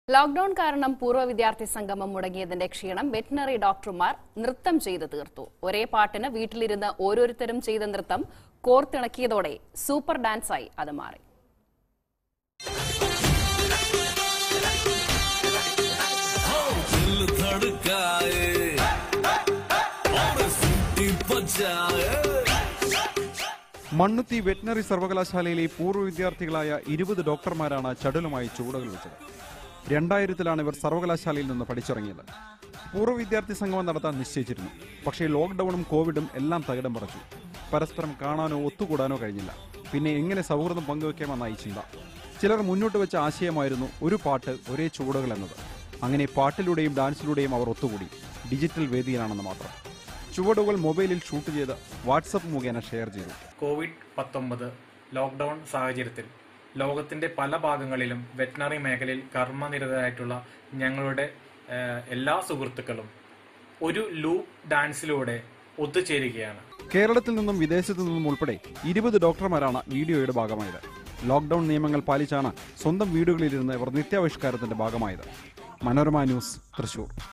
Lockdown കാരണം പൂർവ്വ വിദ്യാർത്ഥി സംഗമം മുടങ്ങിയതിന്റെ ക്ഷീണം വെറ്റിനറി ഡോക്ടർമാർ നൃത്തം ചെയ്ത് തീർത്തു. ഒരേ പാട്ടിന് വീട്ടിലിരുന്ന് ഓരോരുത്തരും ചെയ്ത നൃത്തം കോർത്തിണക്കിയതോടെ സൂപ്പർ ഡാൻസായി അത് മാറി. മണ്ണുത്തി വെറ്റിനറി സർവകലാശാലയിലെ പൂർവ്വ വിദ്യാർത്ഥികളായ 20 ഡോക്ടർമാരാണ് ചടുലമായി ചുവടുകൾ വെച്ചത്. 2000-ലാണ് ഇവർ സർവകലാശാലയിൽ നിന്ന് പഠിച്ചിറങ്ങിയത്. പൂർവ്വ വിദ്യാർത്ഥി സംഗമം നടത്താൻ നിശ്ചയിച്ചിരുന്നു. പക്ഷേ ലോക്ക്ഡൌണും കോവിഡും എല്ലാം തകിടം മറിച്ചു. പരസ്പരം കാണാനോ ഒത്തുകൂടാനോ കഴിഞ്ഞില്ല. പിന്നെ എങ്ങനെ സൗഹൃദം പങ്കുവെക്കാമെന്നായി ചിന്ത. ചിലർ മുന്നോട്ട് വെച്ച ആശയമായിരുന്നു ഒരു പാട്ട് ഒരേ ചുവടുകൾ എന്നത്. അങ്ങനെ പാട്ടിലൂടെയും ഡാൻസിലൂടെയും അവർ ഒത്തുകൂടി. ഡിജിറ്റൽ വേദിയിലാണെന്ന് മാത്രം. ചുവടുകൾ മൊബൈലിൽ ഷൂട്ട് ചെയ്ത് വാട്സപ്പ് മുഖേന ഷെയർ ചെയ്തു. കോവിഡ്-19 ലോക്ക്ഡൌൺ സാഹചര്യത്തിൽ ലോകത്തിന്റെ പല ഭാഗങ്ങളിലും വെറ്റിനറി മേഖലയിൽ കർമ്മനിരതരായിട്ടുള്ള ഞങ്ങളുടെ എല്ലാ സുഹൃത്തുക്കളും ഒരു ലൂപ്പ് ഡാൻസിലൂടെ ഒത്തുചേരുകയാണ്. കേരളത്തിൽ നിന്നും വിദേശത്തു നിന്നും ഉൾപ്പെടെ 20 ഡോക്ടർമാരാണ് വീഡിയോയുടെ ഭാഗമായത്. ലോക്ക്ഡൌൺ നിയമങ്ങൾ പാലിച്ചാണ് സ്വന്തം വീടുകളിലിരുന്ന് ഇവർ നിത്യാവിഷ്കാരത്തിന്റെ ഭാഗമായത്. മനോരമ ന്യൂസ്, തൃശൂർ.